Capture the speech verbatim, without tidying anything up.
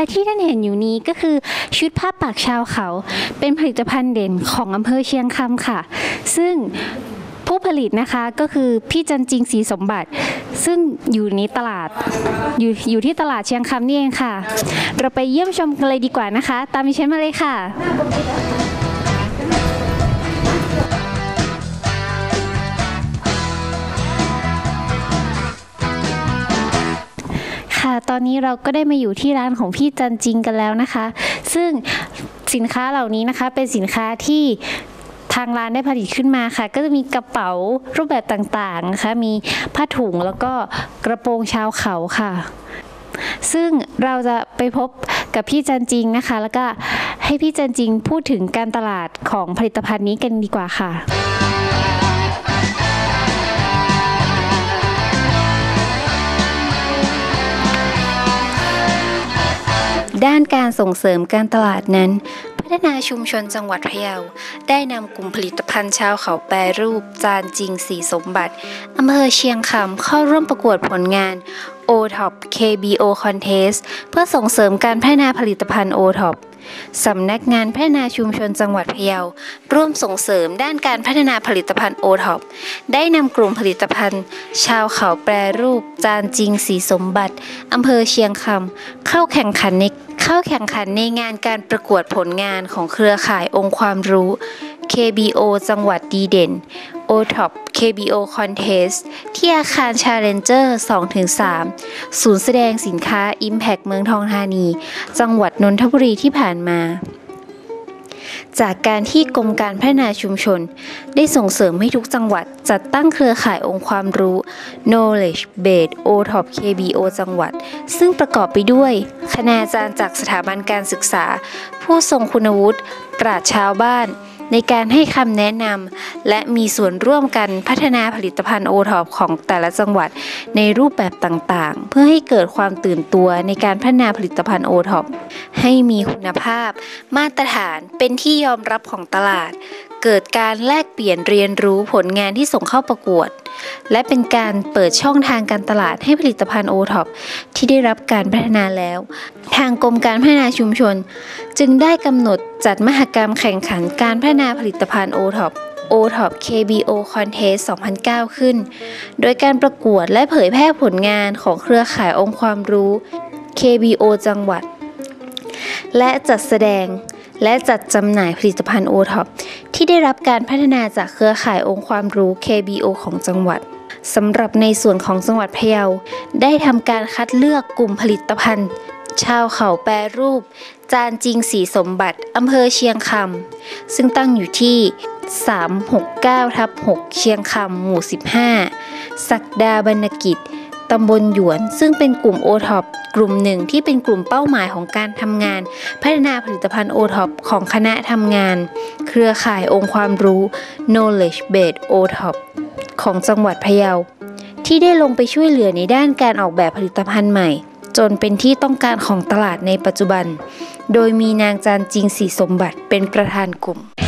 และที่ท่านเห็นอยู่นี้ก็คือชุดผ้าปักชาวเขาเป็นผลิตภัณฑ์เด่นของอำเภอเชียงคำค่ะซึ่งผู้ผลิตนะคะก็คือพี่จันจิงศรีสมบัติซึ่งอยู่ในตลาดอยู่อยู่ที่ตลาดเชียงคำนี่เองค่ะเราไปเยี่ยมชมกันเลยดีกว่านะคะตามดิฉันมาเลยค่ะค่ะตอนนี้เราก็ได้มาอยู่ที่ร้านของพี่จันจิงกันแล้วนะคะซึ่งสินค้าเหล่านี้นะคะเป็นสินค้าที่ทางร้านได้ผลิตขึ้นมาค่ะก็จะมีกระเป๋ารูปแบบต่างๆนะคะมีผ้าถุงแล้วก็กระโปรงชาวเขาค่ะซึ่งเราจะไปพบกับพี่จันจิงนะคะแล้วก็ให้พี่จันจิงพูดถึงการตลาดของผลิตภัณฑ์นี้กันดีกว่าค่ะด้านการส่งเสริมการตลาดนั้นพัฒนาชุมชนจังหวัดพะเยาได้นำกลุ่มผลิตภัณฑ์ชาวเขาแปรรูปจานจิงศรีสมบัติอำเภอเชียงคำเข้าร่วมประกวดผลงาน โอ ท็อป เค บี โอ Contest เพื่อส่งเสริมการพัฒนาผลิตภัณฑ์ โอ ท็อป สำนักงานพัฒนาชุมชนจังหวัดพะเยาร่วมส่งเสริมด้านการพัฒนาผลิตภัณฑ์ โอ ท็อป ได้นำกลุ่มผลิตภัณฑ์ชาวเขาแปรรูปจานจิงศรีสมบัติอำเภอเชียงคำเข้าแข่งขันในเข้าแข่งขันในงานการประกวดผลงานของเครือข่ายองค์ความรู้ เค บี โอ จังหวัดดีเด่น โอ ท็อป เค บี โอ Contest ที่อาคาร Challenger สองถึงสาม ศูนย์แสดงสินค้า Impact เมืองทองธานีจังหวัดนนทบุรีที่ผ่านมาจากการที่กรมการพัฒนาชุมชนได้ส่งเสริมให้ทุกจังหวัดจัดตั้งเครือข่ายองค์ความรู้ Knowledge Base โอ ท็อป เค บี โอ จังหวัดซึ่งประกอบไปด้วยคณาจารย์จากสถาบันการศึกษาผู้ทรงคุณวุฒิปราชญ์ชาวบ้านในการให้คำแนะนำและมีส่วนร่วมกันพัฒนาผลิตภัณฑ์ โอ ท็อป ของแต่ละจังหวัดในรูปแบบต่างๆเพื่อให้เกิดความตื่นตัวในการพัฒนาผลิตภัณฑ์ โอ ท็อป ให้มีคุณภาพมาตรฐานเป็นที่ยอมรับของตลาดเกิดการแลกเปลี่ยนเรียนรู้ผลงานที่ส่งเข้าประกวดและเป็นการเปิดช่องทางการตลาดให้ผลิตภัณฑ์ โอ ท็อป ที่ได้รับการพัฒนาแล้วทางกรมการพัฒนาชุมชนจึงได้กำหนดจัดมหกรรมแข่งขันการพัฒนาผลิตภัณฑ์ โอ ท็อป โอ ท็อป เค บี โอ Contest สองพันเก้า ขึ้นโดยการประกวดและเผยแพร่ผลงานของเครือข่ายองค์ความรู้ เค บี โอ จังหวัดและจัดแสดงและจัดจำหน่ายผลิตภัณฑ์ โอ ท็อป ที่ได้รับการพัฒนาจากเครือข่ายองค์ความรู้ เค บี โอ ของจังหวัดสำหรับในส่วนของจังหวัดพะเยาได้ทำการคัดเลือกกลุ่มผลิตภัณฑ์ชาวเขาแปรรูปจานจิงศรีสมบัติอำเภอเชียงคำซึ่งตั้งอยู่ที่สาม หก เก้า ทับ หก เชียงคำหมู่ สิบห้า ศักดาบรรณกิจตำบลหยวนซึ่งเป็นกลุ่ม โอ ท็อป กลุ่มหนึ่งที่เป็นกลุ่มเป้าหมายของการทำงานพัฒนาผลิตภัณฑ์ โอ ท็อป ของคณะทำงานเครือข่ายองค์ความรู้ Knowledge Base โอ ท็อป ของจังหวัดพะเยาที่ได้ลงไปช่วยเหลือในด้านการออกแบบผลิตภัณฑ์ใหม่จนเป็นที่ต้องการของตลาดในปัจจุบันโดยมีนางจานจิงศรีสมบัติเป็นประธานกลุ่ม